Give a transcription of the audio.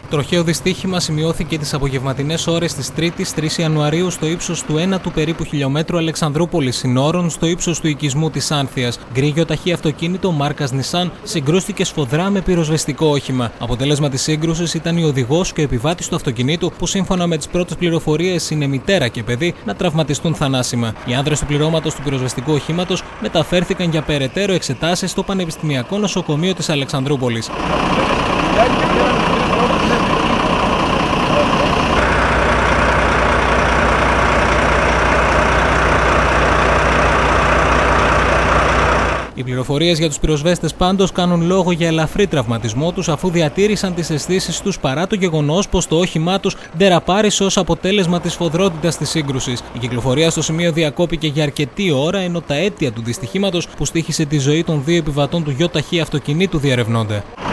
Τροχαίο δυστύχημα σημειώθηκε τις απογευματινές ώρες της 3ης 3 Ιανουαρίου στο ύψος του 1ου περίπου χιλιόμετρου Αλεξανδρούπολης συνόρων, στο ύψος του οικισμού της Άνθειας. Γκρίγιο ταχύ αυτοκίνητο μάρκας Nissan συγκρούστηκε σφοδρά με πυροσβεστικό όχημα. Αποτέλεσμα της σύγκρουσης ήταν η οδηγός και ο επιβάτης του αυτοκινήτου, που σύμφωνα με τις πρώτες πληροφορίες είναι μητέρα και παιδί, να τραυματιστούν θανάσιμα. Οι άνδρες του πληρώματος του πυροσβεστικού οχήματος μεταφέρθηκαν για περαιτέρω εξετάσεις στο Πανεπιστημιακό Νοσοκομείο της Αλεξανδρούπολης. Οι πληροφορίες για τους πυροσβέστες πάντως κάνουν λόγο για ελαφρύ τραυματισμό τους, αφού διατήρησαν τις αισθήσεις τους παρά το γεγονός πως το όχημά τους ντεραπάρισε ως αποτέλεσμα της σφοδρότητας της σύγκρουσης. Η κυκλοφορία στο σημείο διακόπηκε για αρκετή ώρα, ενώ τα αίτια του δυστυχήματος που στοίχισε τη ζωή των δύο επιβατών του γιο ταχύ αυτοκινήτου διερευνώνται.